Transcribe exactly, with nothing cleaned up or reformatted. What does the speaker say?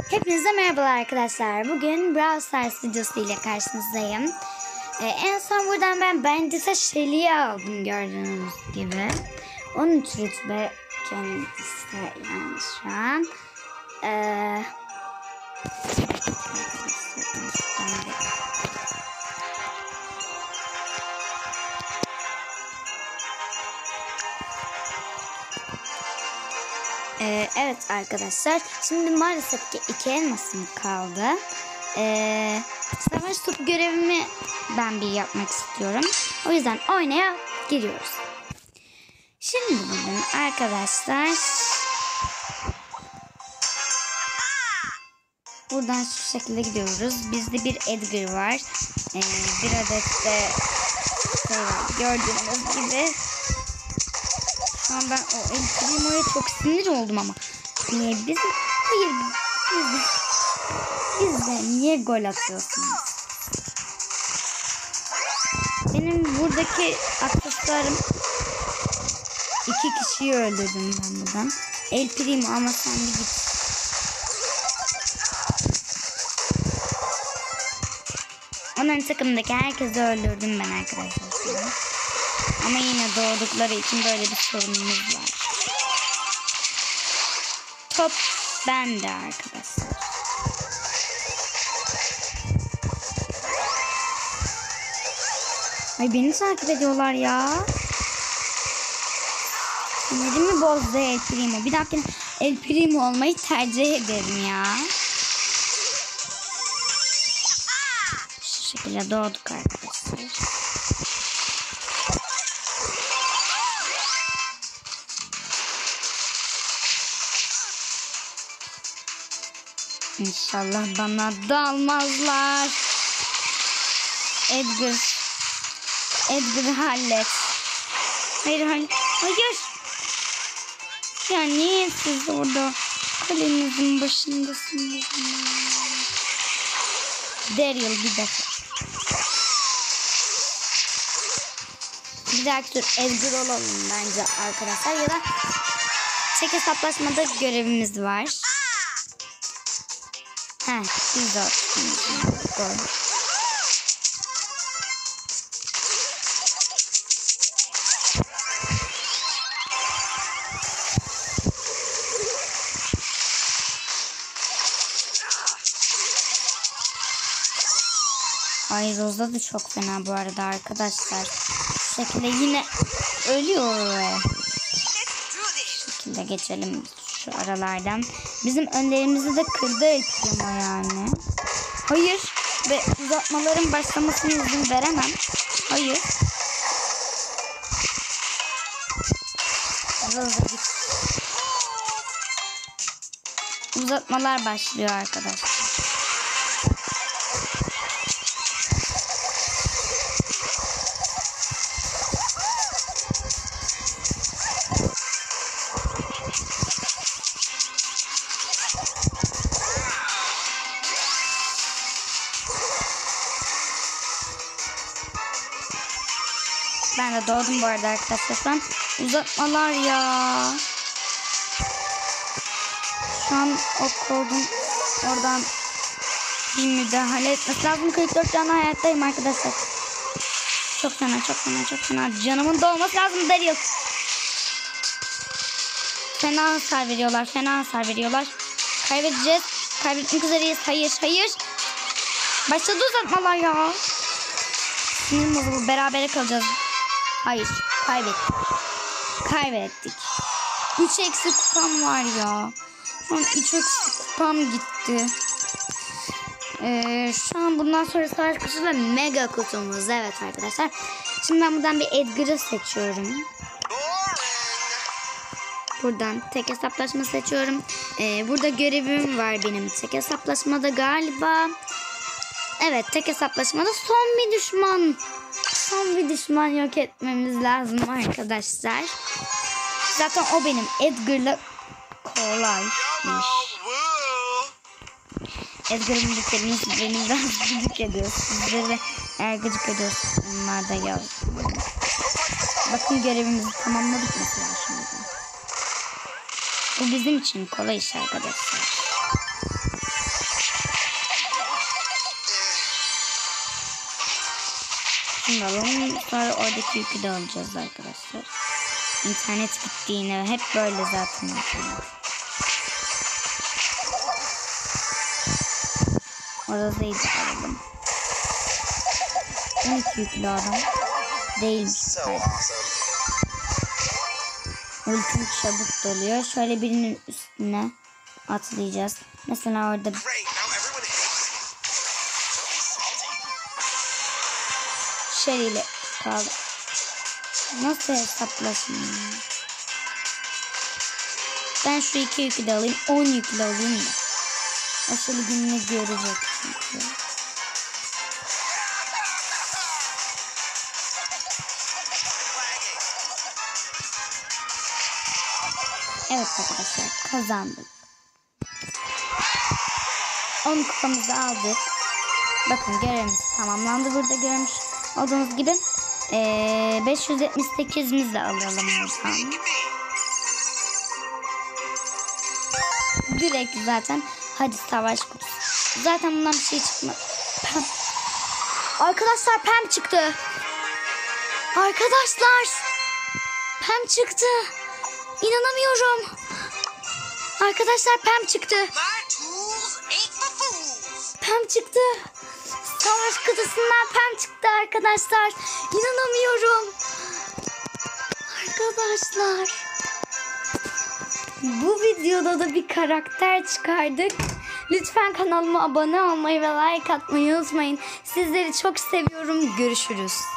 Hepinize merhabalar arkadaşlar. Bugün Brawl Stars videosu ile karşınızdayım. Ee, en son buradan ben Bandit'e Shelly'yi aldım gördüğünüz gibi. on üç rütbe kendisi yani şu an. Ee, Ee, evet arkadaşlar, şimdi maalesef ki iki elmasım kaldı. Ee, savaş topu görevimi ben bir yapmak istiyorum. O yüzden oynaya giriyoruz. Şimdi bugün arkadaşlar buradan şu şekilde gidiyoruz. Bizde bir Edgar var. Ee, bir adet de şey var, gördüğünüz gibi. Şu an ben o El Primo'ya çok sinir oldum ama. Niye biz? Hayır. Biz, biz de niye gol atıyorsunuz? Benim buradaki aksesuarım iki kişiyi öldürdüm ben buradan. El Primo ama sen bir git. Onların takımındaki herkesi öldürdüm ben arkadaşlar. Ama yine doğdukları için böyle bir sorunumuz var. Top bende arkadaşlar. Ay beni takip ediyorlar ya. Sinirimi bozdu El Primo. Bir dahakine El Primo olmayı tercih ederim ya. Şu şekilde doğduk arkadaşlar. İnşallah bana dalmazlar. Edgar. Edgar hallet. Hayır hayır. Hayır. Ya niye siz orada kalemizin başındasınız? Daryl bir defa. Bir dahaki tur Edgar olalım bence arkadaşlar. Ya da tek hesaplaşmada görevimiz var. He, biz de doğru. Ay Rosa da çok fena bu arada arkadaşlar. Bu şekilde yine ölüyor. Bu şekilde geçelim şu aralardan. Bizim önlerimizi de kırdı El Primo yani. Hayır. Ve uzatmaların başlamasına izin veremem. Hayır. Rosa git. Uzatmalar başlıyor arkadaşlar. Ben de doğdum bu arada arkadaşlar. Şu an uzatmalar ya. Şu an o kodun oradan bir müdahale etmesi lazım. kırk dört canlı hayattayım arkadaşlar. Çok fena çok fena çok fena. Canımın dolması lazım Daryl. Fena hasar veriyorlar. Fena hasar veriyorlar. Kaybedeceğiz. Kaybetmek üzereyiz. Hayır hayır. Başladı uzatmalar ya. Sinirim bozuldu. Berabere kalacağız. Hayır. Kaybettik. Kaybettik. üç eksi kupam var ya. Şu an üç eksi kupam gitti. Ee, şu an bundan sonra savaş kutusu ve mega kutumuz. Evet arkadaşlar. Şimdi ben buradan bir Edgar'ı seçiyorum. Buradan tek hesaplaşma seçiyorum. Ee, burada görevim var benim. Tek hesaplaşmada galiba. Evet, tek hesaplaşmada son bir düşman. Son bir düşman yok etmemiz lazım arkadaşlar. Zaten o benim Edgar'la kolaymış. Edgar'ın bitirmesi beni biraz gıcık ediyor. Sizleri eğer gıcık ediyorsa onlar da yaz. Bakın görevimizi tamamladık mesela şimdi. Bu bizim için kolay iş arkadaşlar. kostüm de alalım. Sonra oradaki yükü de alacağız arkadaşlar. İnternet gittiğinde hep böyle zaten yapıyorlar. Orada zeydi alalım. on iki yüklü adam. Değilmiş. Ultim çabuk doluyor. Şöyle birinin üstüne atlayacağız. Mesela orada Shelly ile kaldı. Nasıl hesaplaşayım? Ben şu iki yükü de alayım. on yükü de alayım da. O Shelly gününü görecek çünkü. Evet arkadaşlar, kazandık. on kupamızı aldık. Bakın görevimiz tamamlandı. Burada görmüş olduğunuz gibi ee, beş yüz yetmiş sekizimizi de alalım buradan. Direkt zaten hadi savaş kutusu. Zaten bundan bir şey çıkmadı. Pem. Arkadaşlar Pem çıktı. Arkadaşlar Pem çıktı. İnanamıyorum. Arkadaşlar Pem çıktı. Pem çıktı. Savaş kutusundan Pem çıktı arkadaşlar. İnanamıyorum. Arkadaşlar. Bu videoda da bir karakter çıkardık. Lütfen kanalıma abone olmayı ve like atmayı unutmayın. Sizleri çok seviyorum. Görüşürüz.